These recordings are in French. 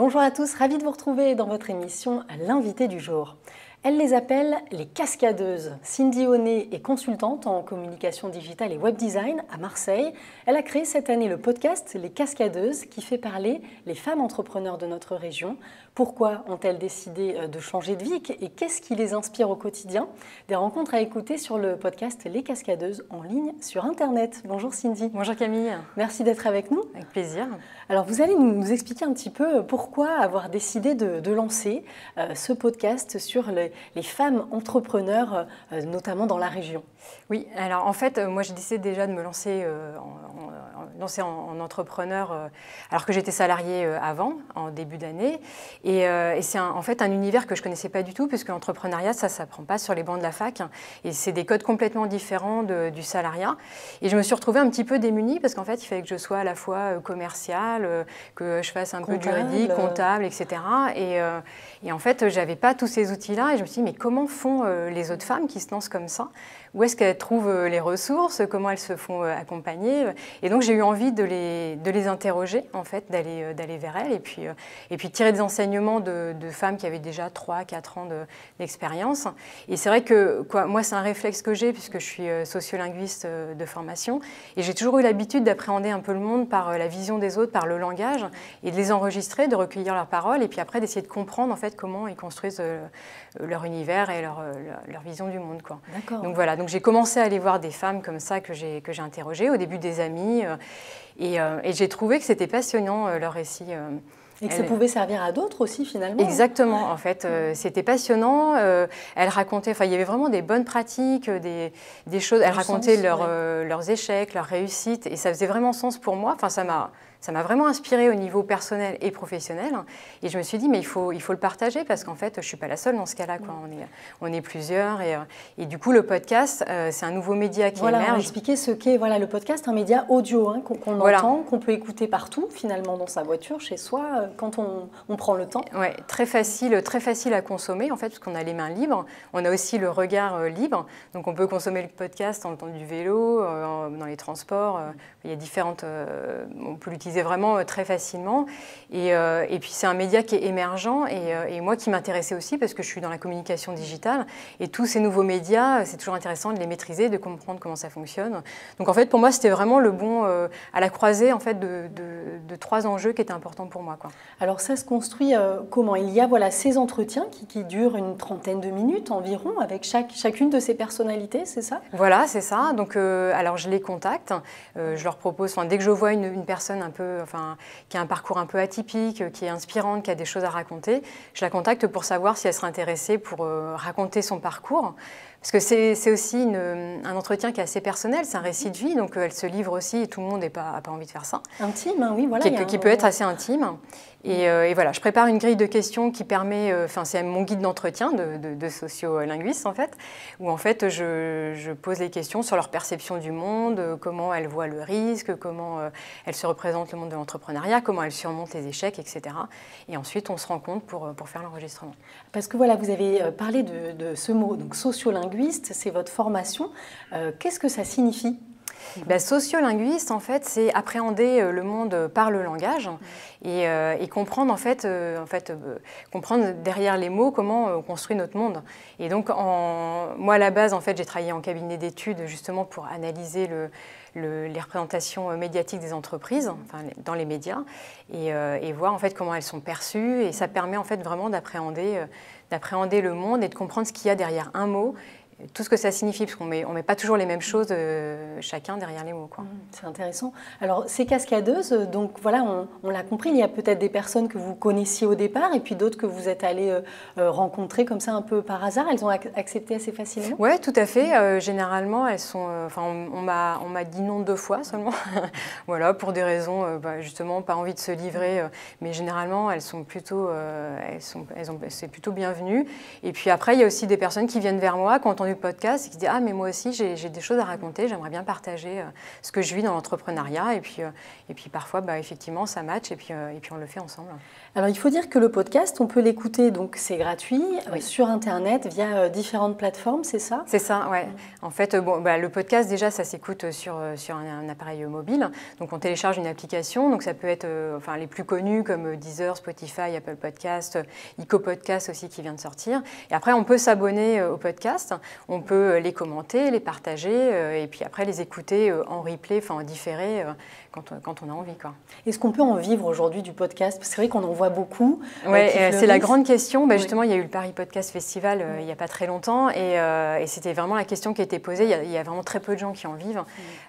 Bonjour à tous, ravie de vous retrouver dans votre émission L'invité du jour. Elle les appelle les cascadeuses. Cindy Honnet est consultante en communication digitale et web design à Marseille. Elle a créé cette année le podcast Les Cascadeuses qui fait parler les femmes entrepreneurs de notre région. Pourquoi ont-elles décidé de changer de vie et qu'est-ce qui les inspire au quotidien? Des rencontres à écouter sur le podcast Les Cascadeuses en ligne sur Internet. Bonjour Cindy. Bonjour Camille. Merci d'être avec nous. Avec plaisir. Alors vous allez nous expliquer un petit peu pourquoi avoir décidé de lancer ce podcast sur les femmes entrepreneurs, notamment dans la région. Oui, alors en fait, moi j'ai décidé déjà de me lancer en entrepreneur alors que j'étais salariée avant, en début d'année. Et c'est en fait un univers que je ne connaissais pas du tout, puisque l'entrepreneuriat, ça ne s'apprend pas sur les bancs de la fac. Et c'est des codes complètement différents du salariat. Et je me suis retrouvée un petit peu démunie, parce qu'en fait, il fallait que je sois à la fois commerciale, que je fasse un peu de juridique, comptable, etc. Et en fait, je n'avais pas tous ces outils-là. Et je me suis dit, mais comment font les autres femmes qui se lancent comme ça? Où est-ce qu'elles trouvent les ressources? Comment elles se font accompagner? Et donc, j'ai eu envie de les interroger, en fait, d'aller vers elles et puis tirer des enseignements de femmes qui avaient déjà 3-4 ans d'expérience. Et c'est vrai que moi, c'est un réflexe que j'ai puisque je suis sociolinguiste de formation et j'ai toujours eu l'habitude d'appréhender un peu le monde par la vision des autres, par le langage et de les enregistrer, de recueillir leurs paroles et puis après d'essayer de comprendre, en fait, comment ils construisent leur univers et leur vision du monde, quoi. D'accord. Donc voilà, donc j'ai commencé à aller voir des femmes comme ça que j'ai interrogées, au début des amis, et j'ai trouvé que c'était passionnant leur récit. Et que ça pouvait servir à d'autres aussi finalement. Exactement, en fait, c'était passionnant. Elles racontaient, enfin, il y avait vraiment des bonnes pratiques, des choses. Elles racontaient leurs échecs, leurs réussites, et ça faisait vraiment sens pour moi. Enfin, ça m'a vraiment inspirée au niveau personnel et professionnel. Et je me suis dit, mais il faut le partager parce qu'en fait, je ne suis pas la seule dans ce cas-là, quoi. On est plusieurs. Et du coup, le podcast, c'est un nouveau média qui émerge. On va expliquer ce qu'est le podcast, un média audio qu'on entend, qu'on peut écouter partout, finalement, dans sa voiture, chez soi, quand on prend le temps. Oui, très facile à consommer, en fait, parce qu'on a les mains libres. On a aussi le regard libre. Donc, on peut consommer le podcast en temps du vélo, dans les transports. Il y a différentes... on peut l'utiliser vraiment très facilement. Et puis, c'est un média qui est émergent et moi qui m'intéressais aussi parce que je suis dans la communication digitale. Et tous ces nouveaux médias, c'est toujours intéressant de les maîtriser, de comprendre comment ça fonctionne. Donc, en fait, pour moi, c'était vraiment le bon à la croisée, en fait, de 3 enjeux qui étaient importants pour moi, quoi. Alors, ça se construit comment? Il y a ces entretiens qui durent une trentaine de minutes environ avec chacune de ces personnalités, c'est ça? Voilà, c'est ça. Donc, alors, je les contacte. Je leur propose, dès que je vois une personne qui a un parcours un peu atypique, qui est inspirante, qui a des choses à raconter, je la contacte pour savoir si elle serait intéressée pour raconter son parcours. Parce que c'est aussi un entretien qui est assez personnel, c'est un récit de vie, donc elle se livre aussi et tout le monde n'a pas envie de faire ça. Intime, hein, oui, voilà. Qui peut être assez intime. Et voilà, je prépare une grille de questions qui permet, c'est mon guide d'entretien de sociolinguiste en fait, où en fait je pose les questions sur leur perception du monde, comment elles voient le risque, comment elles se représentent le monde de l'entrepreneuriat, comment elles surmontent les échecs, etc. Et ensuite on se rencontre pour faire l'enregistrement. Parce que voilà, vous avez parlé de ce mot, donc sociolinguiste, c'est votre formation. Qu'est-ce que ça signifie ? Sociolinguiste, en fait, c'est appréhender le monde par le langage et comprendre, comprendre derrière les mots comment on construit notre monde. Et donc, moi, à la base, en fait, j'ai travaillé en cabinet d'études justement pour analyser les représentations médiatiques des entreprises, dans les médias, et voir en fait comment elles sont perçues. Et ça permet en fait vraiment d'appréhender le monde et de comprendre ce qu'il y a derrière un mot. Tout ce que ça signifie, parce qu'on met pas toujours les mêmes choses chacun derrière les mots, quoi. C'est intéressant. Alors, ces cascadeuses, donc voilà, on l'a compris, il y a peut-être des personnes que vous connaissiez au départ et puis d'autres que vous êtes allés rencontrer comme ça un peu par hasard. Elles ont accepté assez facilement? Oui, tout à fait. Généralement, elles sont... on m'a dit non 2 fois seulement. Voilà, pour des raisons, justement, pas envie de se livrer. Mais généralement, elles sont plutôt... c'est plutôt bienvenu. Et puis après, il y a aussi des personnes qui viennent vers moi, qui ont entendu entendu le podcast et qui se disent « Ah, mais moi aussi, j'ai des choses à raconter, j'aimerais bien partager ce que je vis dans l'entrepreneuriat. » Et puis parfois, effectivement, ça match et puis on le fait ensemble. Alors, il faut dire que le podcast, on peut l'écouter, donc c'est gratuit, sur Internet, via différentes plateformes, c'est ça? C'est ça, ouais. En fait, le podcast, déjà, ça s'écoute sur un appareil mobile. Donc, on télécharge une application. Donc, ça peut être les plus connus comme Deezer, Spotify, Apple Podcast, EcoPodcast aussi qui vient de sortir. Et après, on peut s'abonner au podcast. On peut les commenter, les partager et puis après les écouter en replay, en différé quand on a envie, quoi. Est-ce qu'on peut en vivre aujourd'hui du podcast? Parce que c'est vrai qu'on en voit beaucoup. Oui, c'est la grande question. Justement, il y a eu le Paris Podcast Festival il n'y a pas très longtemps et c'était vraiment la question qui a été posée. Il y a vraiment très peu de gens qui en vivent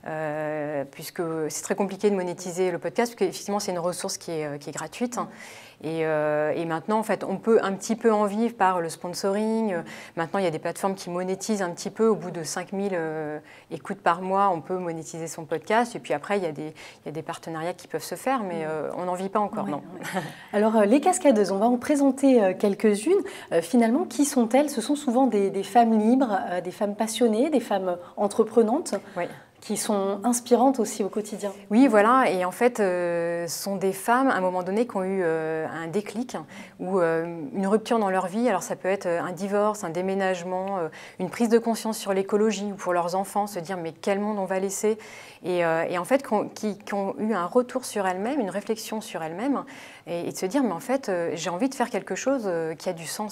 puisque c'est très compliqué de monétiser le podcast parce qu'effectivement, c'est une ressource qui est gratuite. Et maintenant, en fait, on peut un petit peu en vivre par le sponsoring. Maintenant, il y a des plateformes qui monétisent un petit peu. Au bout de 5000 écoutes par mois, on peut monétiser son podcast. Et puis après, il y a des partenariats qui peuvent se faire, mais on n'en vit pas encore, non. Alors, les cascadeuses, on va en présenter quelques-unes. Finalement, qui sont-elles? Ce sont souvent des femmes libres, des femmes passionnées, des femmes entreprenantes. Oui. Qui sont inspirantes aussi au quotidien. Oui, voilà. Et en fait, ce sont des femmes, à un moment donné, qui ont eu un déclic ou une rupture dans leur vie. Alors, ça peut être un divorce, un déménagement, une prise de conscience sur l'écologie ou pour leurs enfants, se dire « mais quel monde on va laisser ?» et en fait, qui ont eu un retour sur elles-mêmes, une réflexion sur elles-mêmes et de se dire « mais en fait, j'ai envie de faire quelque chose qui a du sens. »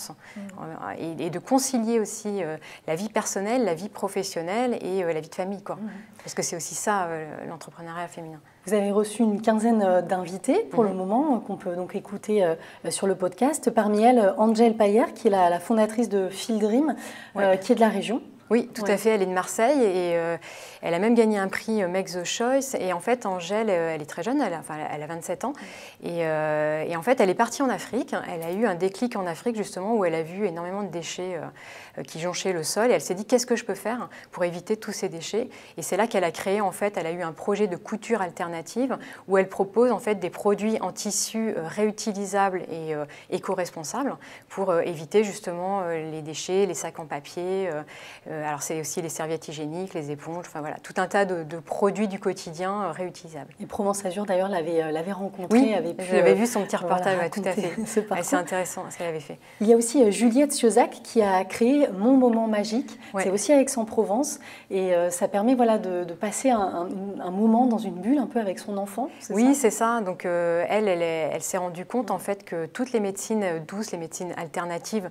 Et de concilier aussi la vie personnelle, la vie professionnelle et la vie de famille, quoi. Parce que c'est aussi ça, l'entrepreneuriat féminin. Vous avez reçu une quinzaine d'invités pour le moment, qu'on peut donc écouter sur le podcast. Parmi elles, Angèle Payer, qui est la fondatrice de Feel Dream, qui est de la région. Oui, tout à fait. Elle est de Marseille et elle a même gagné un prix Make the Choice. Et en fait, Angèle, elle est très jeune, elle a 27 ans. Et en fait, elle est partie en Afrique. Elle a eu un déclic en Afrique, justement, où elle a vu énormément de déchets qui jonchaient le sol. Et elle s'est dit, qu'est-ce que je peux faire pour éviter tous ces déchets? Et c'est là qu'elle a créé, en fait, elle a eu un projet de couture alternative où elle propose, en fait, des produits en tissu réutilisables et éco-responsables pour éviter, justement, les déchets, les sacs en papier. Alors, c'est aussi les serviettes hygiéniques, les éponges, enfin voilà, tout un tas de produits du quotidien réutilisables. Et Provence Azur, d'ailleurs, l'avait rencontrée. Oui, j'avais vu son petit reportage, tout à fait. C'est intéressant ce qu'elle avait fait. Il y a aussi Juliette Siozac qui a créé Mon Moment Magique. C'est aussi à Aix-en-Provence. Et ça permet de passer un moment dans une bulle un peu avec son enfant. Oui, c'est ça. Donc, elle s'est rendue compte, en fait, que toutes les médecines douces, les médecines alternatives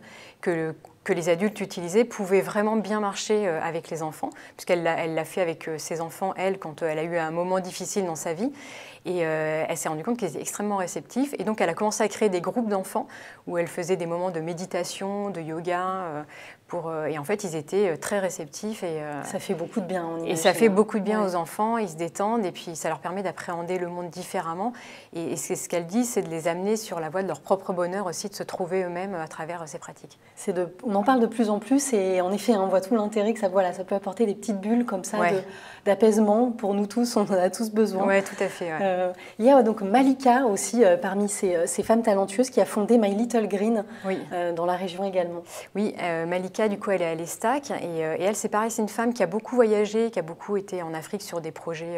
que les adultes utilisaient pouvaient vraiment bien marcher avec les enfants, puisqu'elle l'a fait avec ses enfants, elle, quand elle a eu un moment difficile dans sa vie. Et elle s'est rendue compte qu'ils étaient extrêmement réceptifs. Et donc, elle a commencé à créer des groupes d'enfants où elle faisait des moments de méditation, de yoga. Et en fait, ils étaient très réceptifs. Ça fait beaucoup de bien. Et ça fait beaucoup de bien aux enfants. Ils se détendent et puis ça leur permet d'appréhender le monde différemment. Et c'est ce qu'elle dit, c'est de les amener sur la voie de leur propre bonheur aussi, de se trouver eux-mêmes à travers ces pratiques. On en parle de plus en plus et en effet, on voit tout l'intérêt que ça peut apporter des petites bulles comme ça d'apaisement pour nous tous. On en a tous besoin. Oui, tout à fait. Il y a donc Malika aussi parmi ces femmes talentueuses qui a fondé My Little Green dans la région également. Oui, Malika, du coup, elle est à l'Estac et elle, c'est pareil, c'est une femme qui a beaucoup voyagé, qui a beaucoup été en Afrique sur des projets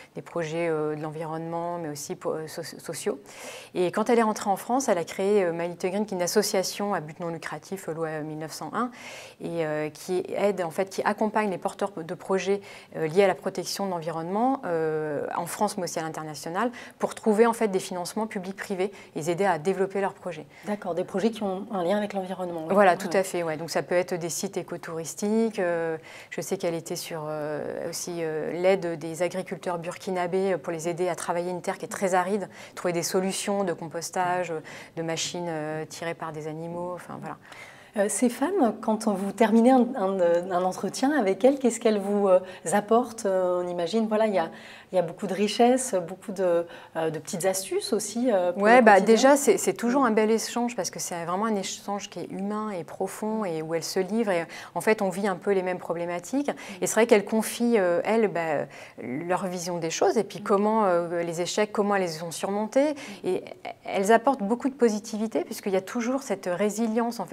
de l'environnement, mais aussi sociaux. Et quand elle est rentrée en France, elle a créé My Little Green, qui est une association à but non lucratif, loi 1901, et qui aide, en fait, qui accompagne les porteurs de projets liés à la protection de l'environnement en France, mais aussi à l'international, pour trouver en fait des financements publics-privés et les aider à développer leurs projets. D'accord, des projets qui ont un lien avec l'environnement. Voilà, tout à fait. Ouais. Donc ça peut être des sites écotouristiques. Je sais qu'elle était sur aussi l'aide des agriculteurs burkinabés pour les aider à travailler une terre qui est très aride, trouver des solutions de compostage, de machines tirées par des animaux. Enfin voilà. Ces femmes, quand vous terminez un entretien avec elles, qu'est-ce qu'elles vous apportent? On imagine, voilà, il y a beaucoup de richesses, beaucoup de petites astuces aussi. Oui, déjà, c'est toujours un bel échange parce que c'est vraiment un échange qui est humain et profond et où elles se livrent. Et en fait, on vit un peu les mêmes problématiques. Et c'est vrai qu'elles confient, elles, leur vision des choses et puis comment les échecs, comment elles les ont surmontés. Et elles apportent beaucoup de positivité puisqu'il y a toujours cette résilience. En fait, les femmes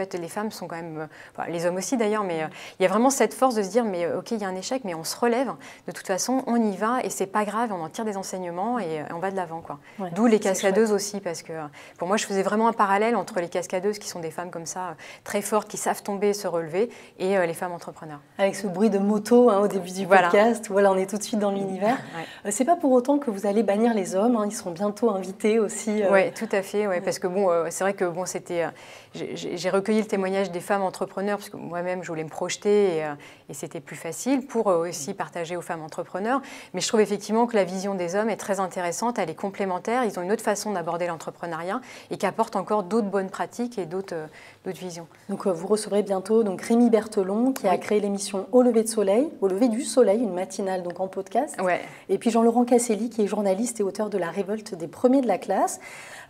femmes sont quand même, enfin, les hommes aussi d'ailleurs, mais il y a vraiment cette force de se dire, mais ok, il y a un échec, mais on se relève. De toute façon, on y va et c'est pas grave, on en tire des enseignements et on va de l'avant, quoi. Ouais, d'où les cascadeuses aussi, parce que pour moi, je faisais vraiment un parallèle entre les cascadeuses qui sont des femmes comme ça, très fortes, qui savent tomber, se relever, et les femmes entrepreneurs. Avec ce bruit de moto au début du podcast, voilà, on est tout de suite dans l'univers. Ouais. C'est pas pour autant que vous allez bannir les hommes, ils seront bientôt invités aussi. Oui, tout à fait, parce que bon, c'est vrai que bon, c'était, j'ai recueilli le témoignage des femmes entrepreneurs, parce que moi-même, je voulais me projeter et c'était plus facile pour aussi partager aux femmes entrepreneurs. Mais je trouve effectivement que la vision des hommes est très intéressante, elle est complémentaire, ils ont une autre façon d'aborder l'entrepreneuriat et qui apporte encore d'autres bonnes pratiques et d'autres visions. Donc vous recevrez bientôt donc Rémi Berthelon qui a créé l'émission Au lever du soleil, une matinale donc en podcast. Ouais. Et puis Jean-Laurent Casselli qui est journaliste et auteur de La révolte des premiers de la classe.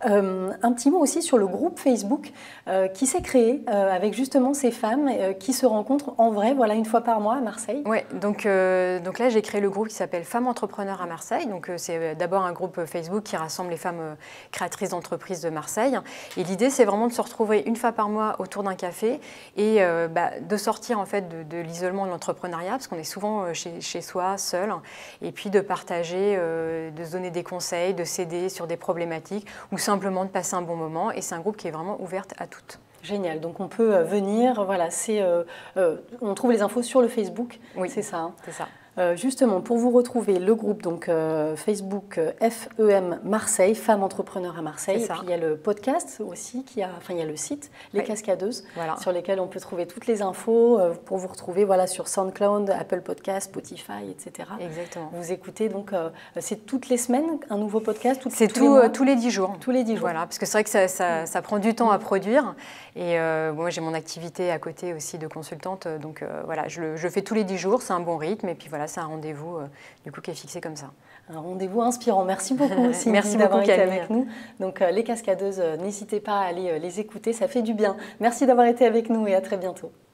Un petit mot aussi sur le groupe Facebook qui s'est créé avec justement ces femmes qui se rencontrent en vrai, voilà, une fois par mois à Marseille. Oui, donc là j'ai créé le groupe qui s'appelle Femmes Entrepreneurs à Marseille. Donc c'est d'abord un groupe Facebook qui rassemble les femmes créatrices d'entreprises de Marseille. Et l'idée c'est vraiment de se retrouver une fois par mois autour d'un café et de sortir en fait de l'isolement de l'entrepreneuriat parce qu'on est souvent chez soi, seul, et puis de partager, de se donner des conseils, de s'aider sur des problématiques ou simplement de passer un bon moment. Et c'est un groupe qui est vraiment ouvert à toutes. Génial, donc on peut venir, voilà, on trouve les infos sur le Facebook, oui, c'est ça. C'est ça. Justement, pour vous retrouver le groupe donc, Facebook FEM Marseille, Femmes Entrepreneurs à Marseille, et puis il y a le podcast aussi, il y a le site, Les Cascadeuses, sur lesquels on peut trouver toutes les infos pour vous retrouver voilà, sur SoundCloud, Apple Podcast, Spotify, etc. Exactement. Vous écoutez donc, c'est toutes les semaines un nouveau podcast c'est tous les 10 jours. Tous les 10 jours. Voilà, parce que c'est vrai que ça prend du temps à produire. Et moi, j'ai mon activité à côté aussi de consultante. Donc voilà, je fais tous les 10 jours, c'est un bon rythme. Et puis voilà, c'est un rendez-vous du coup qui est fixé comme ça. Un rendez-vous inspirant. Merci beaucoup Cindy d'avoir été avec nous. Donc les Cascadeuses, n'hésitez pas à aller les écouter, ça fait du bien. Merci d'avoir été avec nous et à très bientôt.